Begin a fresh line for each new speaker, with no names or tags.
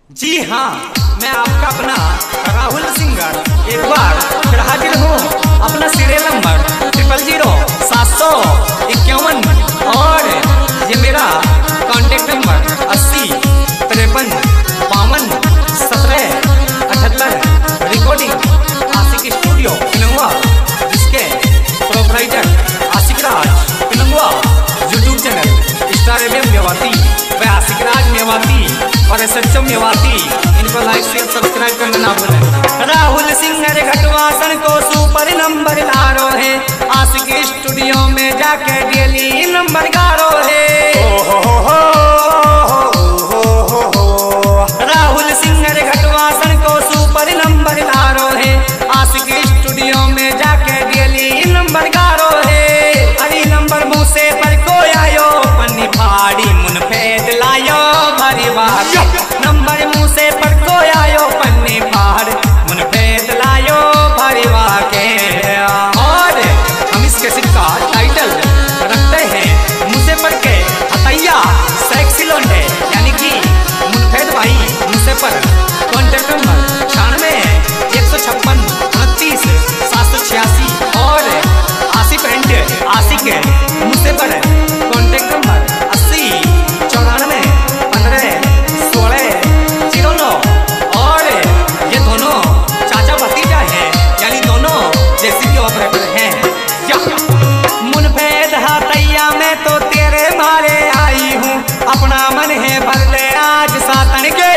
जी हाँ, मैं आपका अपना राहुल सिंगर एक बार फिर हाजिर हूँ अपना सीरियल नंबर 000-751 और ये मेरा contact number 80-53-52-17-78 recording Aashiq studio Pinangwa, जिसके proprietor Aashiq Raj Pinangwa, YouTube channel star एवं मेवाती व आशिक राज मेवाती और SHO मेवाती, इनको लाइक शेयर सब्सक्राइब करना ना भूलें। राहुल सिंगर घटवासन को सुपर नंबर लारो है, आशिक स्टूडियो में जाके डेली नंबर गारो है। राहुल सिंगर घटवासन को सुपर नंबर लारो है, आशिक स्टूडियो में जाके डेली नंबर गारो है। अरे नंबर मुँह से पर को आयो पन्नी फाड़ी मुन फेद लायो भरी बात, नंबर मुँह से पर को आयो पन्नी फाड़ मुन फेद लायो भरी वाके। और हम इसके सिक्का टाइटल रखते हैं मुँह से पर के हतैया सेक्सी लोंडे, यानी कि मुनफेद भाई मुँह से पर। कॉन्टेक्ट नंबर 96-156-29-786 और आशिक एंड आशिक मुँह से पर कॉन्टेक्ट नंबर 80-94-15-16-09 और ये दोनों चाचा भतीजा हैं, यानी दोनों जेसीबी ऑपरेटर हैं। मुनफेद हतैया मैं तो तेरे मारे आई हूँ, अपना मन है भर ले आज सातन के